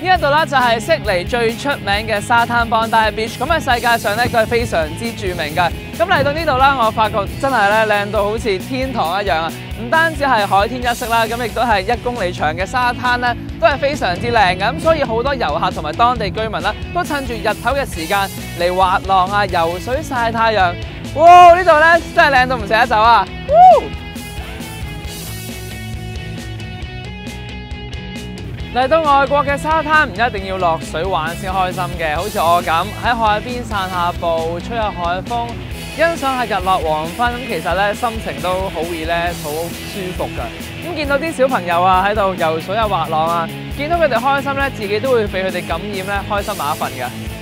呢一度咧就係悉尼最出名嘅沙灘 Bondi Beach， 咁喺世界上咧佢係非常之著名嘅。咁嚟到呢度啦，我發覺真係咧靚到好似天堂一樣啊！唔單止係海天一色啦，咁亦都係1公里長嘅沙灘咧，都係非常之靚嘅。咁所以好多遊客同埋當地居民啦，都趁住日頭嘅時間嚟滑浪啊、游水、曬太陽。哇！呢度咧真係靚到唔捨得走啊！嚟到外國嘅沙灘唔一定要落水玩先開心嘅，好似我咁喺海邊散下步、吹下海風、欣賞下日落黃昏，咁其實咧心情都好 relax、好舒服㗎。咁見到啲小朋友啊喺度游水啊、滑浪啊，見到佢哋開心咧，自己都會俾佢哋感染咧，開心埋一份㗎。